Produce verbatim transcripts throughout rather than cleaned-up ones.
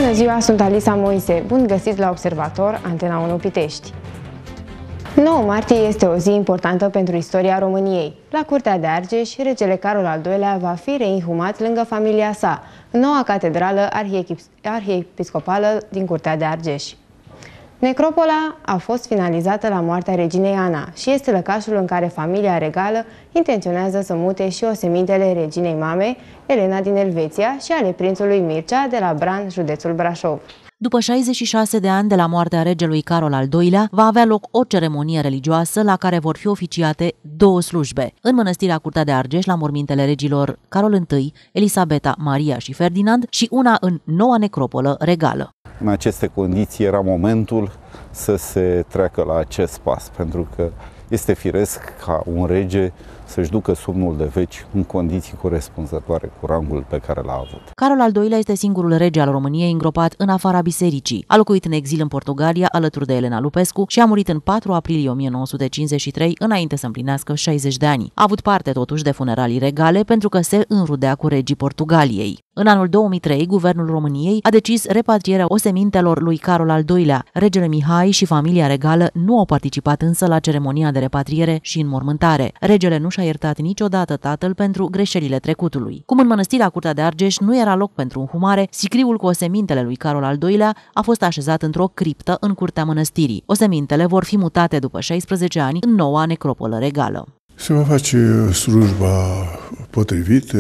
Bună ziua, sunt Alisa Moise. Bun găsit la Observator, Antena unu Pitești. nouă martie este o zi importantă pentru istoria României. La Curtea de Argeș, regele Carol al doilea va fi reinhumat lângă familia sa, în noua catedrală arhiepiscopală din Curtea de Argeș. Necropola a fost finalizată la moartea reginei Ana și este lăcașul în care familia regală intenționează să mute și osemintele reginei mame, Elena din Elveția, și ale prințului Mircea de la Bran, județul Brașov. După șaizeci și șase de ani de la moartea regelui Carol al doilea, va avea loc o ceremonie religioasă la care vor fi oficiate două slujbe. În mănăstirea Curtea de Argeș, la mormintele regilor Carol întâi, Elisabeta, Maria și Ferdinand, și una în noua necropolă regală. În aceste condiții era momentul să se treacă la acest pas, pentru că este firesc ca un rege să-și ducă somnul de veci în condiții corespunzătoare cu rangul pe care l-a avut. Carol al doilea este singurul rege al României îngropat în afara bisericii. A locuit în exil în Portugalia alături de Elena Lupescu și a murit în patru aprilie o mie nouă sute cincizeci și trei, înainte să împlinească șaizeci de ani. A avut parte totuși de funeralii regale pentru că se înrudea cu regii Portugaliei. În anul două mii trei, Guvernul României a decis repatrierea osemintelor lui Carol al doilea. Regele Mihai și familia regală nu au participat însă la ceremonia de repatriere și înmormântare. Regele nu și-a iertat niciodată tatăl pentru greșelile trecutului. Cum în mănăstirea Curtea de Argeș nu era loc pentru înhumare, sicriul cu osemintele lui Carol al doilea a fost așezat într-o criptă în curtea mănăstirii. Osemintele vor fi mutate după șaisprezece ani în noua necropolă regală. Se va face slujba potrivită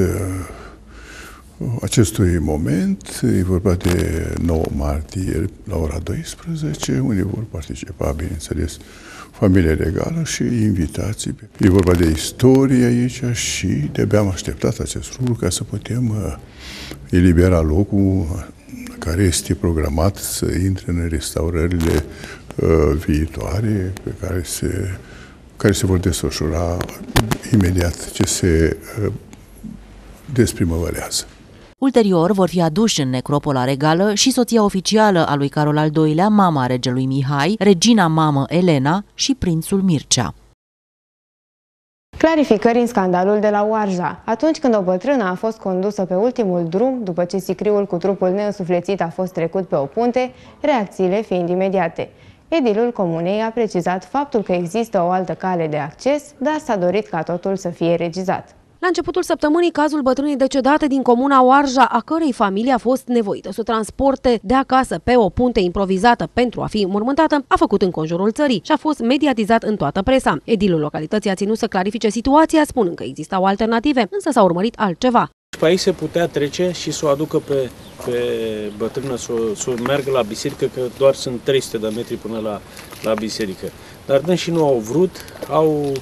acestui moment. E vorba de nouă martie la ora douăsprezece, unde vor participa, bineînțeles, familia regală și invitații. E vorba de istorie aici și de-abia am așteptat acest lucru ca să putem uh, elibera locul care este programat să intre în restaurările uh, viitoare pe care se, care se vor desfășura imediat ce se uh, desprimăvărează. Ulterior vor fi aduși în necropola regală și soția oficială a lui Carol al doilea, mama regelui Mihai, regina mamă Elena și prințul Mircea. Clarificări în scandalul de la Oarja. Atunci când o bătrână a fost condusă pe ultimul drum, după ce sicriul cu trupul neînsuflețit a fost trecut pe o punte, reacțiile fiind imediate. Edilul comunei a precizat faptul că există o altă cale de acces, dar s-a dorit ca totul să fie regizat. La începutul săptămânii, cazul bătrânei decedate din comuna Oarja, a cărei familie a fost nevoită să o transporte de acasă pe o punte improvizată pentru a fi mormântată, a făcut înconjurul țării și a fost mediatizat în toată presa. Edilul localității a ținut să clarifice situația, spunând că existau alternative, însă s-a urmărit altceva. Pe aici se putea trece și să o aducă pe, pe bătrână, să o, să o meargă la biserică, că doar sunt trei sute de metri până la, la biserică. Dar dânsii nu au vrut, au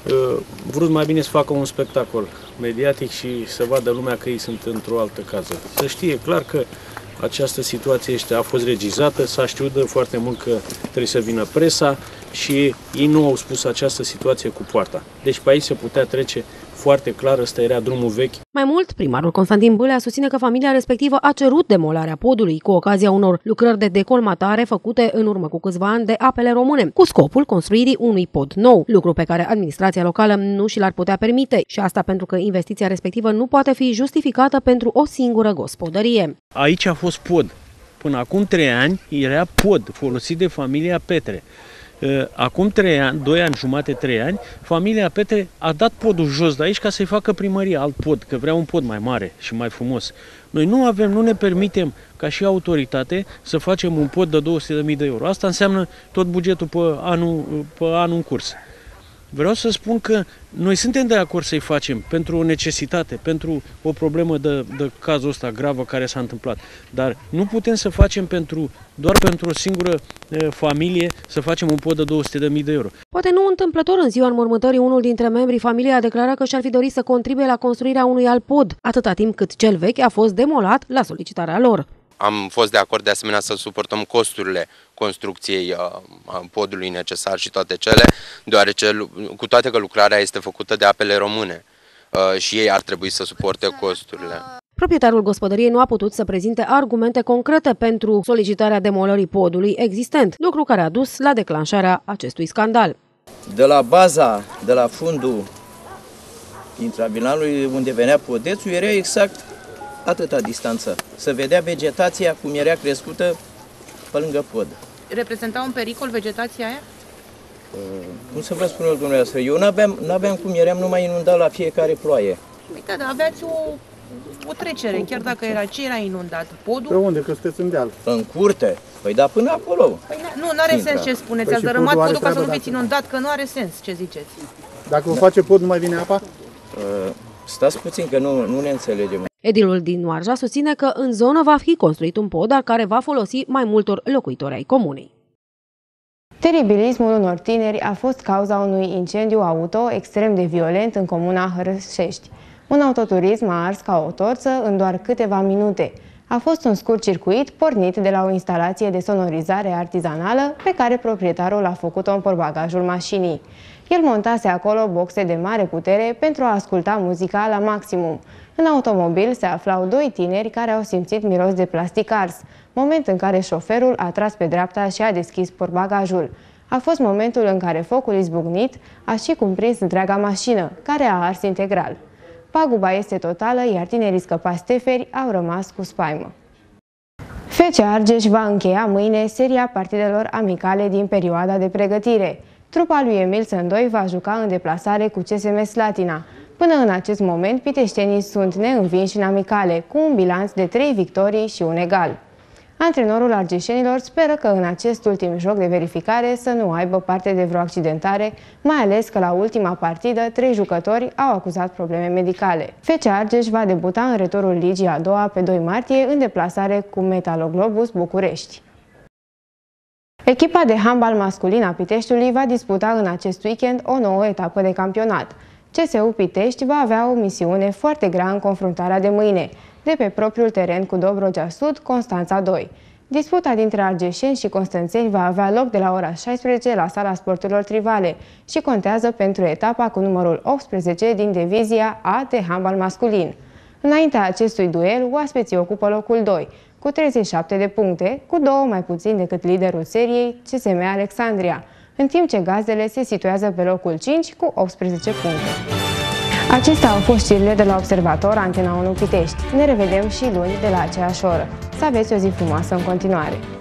vrut mai bine să facă un spectacol mediatic și să vadă lumea că ei sunt într-o altă cază. Să știe clar că această situație este, a fost regizată, s-a știut de foarte mult că trebuie să vină presa și ei nu au spus această situație cu poarta. Deci pe aici se putea trece foarte clar, ăsta era drumul vechi. Mai mult, primarul Constantin Bâlea susține că familia respectivă a cerut demolarea podului cu ocazia unor lucrări de decolmatare făcute în urmă cu câțiva ani de Apele Române, cu scopul construirii unui pod nou, lucru pe care administrația locală nu și l-ar putea permite, și asta pentru că investiția respectivă nu poate fi justificată pentru o singură gospodărie. Aici a fost pod. Până acum trei ani era pod folosit de familia Petre. Acum trei ani, doi ani, jumate, trei ani, familia Petre a dat podul jos de aici ca să-i facă primăria alt pod, că vrea un pod mai mare și mai frumos. Noi nu avem, nu ne permitem ca și autoritate să facem un pod de două sute de mii de euro. Asta înseamnă tot bugetul pe anul, pe anul în curs. Vreau să spun că noi suntem de acord să-i facem pentru o necesitate, pentru o problemă de, de cazul ăsta gravă care s-a întâmplat. Dar nu putem să facem pentru, doar pentru o singură e, familie să facem un pod de două sute de mii de euro. Poate nu întâmplător, în ziua înmormântării, unul dintre membrii familiei a declarat că și-ar fi dorit să contribuie la construirea unui alt pod, atâta timp cât cel vechi a fost demolat la solicitarea lor. Am fost de acord de asemenea să suportăm costurile construcției uh, podului necesar și toate cele, deoarece cu toate că lucrarea este făcută de Apele Române uh, și ei ar trebui să suporte costurile. Proprietarul gospodăriei nu a putut să prezinte argumente concrete pentru solicitarea demolării podului existent, lucru care a dus la declanșarea acestui scandal. De la baza, de la fundul intravinalului unde venea podețul, era exact atâta distanță. Se vedea vegetația cum era crescută pe lângă pod. Reprezenta un pericol vegetația aia? Uh, cum să vă spun eu, dumneavoastră, eu n-aveam, n-aveam cum eram numai inundat la fiecare ploaie. Păi da, dar aveați o, o trecere, chiar dacă era ce era inundat? Podul? Pe unde? Că sunteți în deal. În curte. Păi da, până acolo. Păi nu, nu are sens ce spuneți. Ați dărâmat podul ca să nu fiți inundat, că nu are sens ce ziceți. Dacă vă face pod, nu mai vine apa? Uh, stați puțin că nu, nu ne înțelegem. Edilul din Oarja susține că în zonă va fi construit un pod, dar care va folosi mai multor locuitori ai comunei. Teribilismul unor tineri a fost cauza unui incendiu auto extrem de violent în comuna Hărășești. Un autoturism a ars ca o torță în doar câteva minute. A fost un scurt circuit pornit de la o instalație de sonorizare artizanală pe care proprietarul a făcut-o în portbagajul mașinii. El montase acolo boxe de mare putere pentru a asculta muzica la maximum. În automobil se aflau doi tineri care au simțit miros de plastic ars, moment în care șoferul a tras pe dreapta și a deschis portbagajul. A fost momentul în care focul izbucnit a și cuprins întreaga mașină, care a ars integral. Paguba este totală, iar tinerii scăpați teferi au rămas cu spaimă. F C Argeș va încheia mâine seria partidelor amicale din perioada de pregătire. Trupa lui Emil Sândoi va juca în deplasare cu C S M Slatina. Până în acest moment, piteștenii sunt neînvinși în amicale, cu un bilanț de trei victorii și un egal. Antrenorul argeșenilor speră că în acest ultim joc de verificare să nu aibă parte de vreo accidentare, mai ales că la ultima partidă trei jucători au acuzat probleme medicale. F C Argeș va debuta în returul ligii a doua pe doi martie în deplasare cu Metaloglobus București. Echipa de handbal masculin a Piteștiului va disputa în acest weekend o nouă etapă de campionat. C S U Pitești va avea o misiune foarte grea în confruntarea de mâine, de pe propriul teren cu Dobrogea Sud, Constanța doi. Disputa dintre argeșeni și constanțeni va avea loc de la ora șaisprezece la Sala Sporturilor Trivale și contează pentru etapa cu numărul optsprezece din divizia A de handbal masculin. Înaintea acestui duel, oaspeții ocupă locul doi, cu treizeci și șapte de puncte, cu două mai puțin decât liderul seriei, C S M Alexandria, în timp ce gazdele se situează pe locul cinci cu optsprezece puncte. Acestea au fost știrile de la Observator Antena unu Pitești. Ne revedem și luni de la aceeași oră. Să aveți o zi frumoasă în continuare!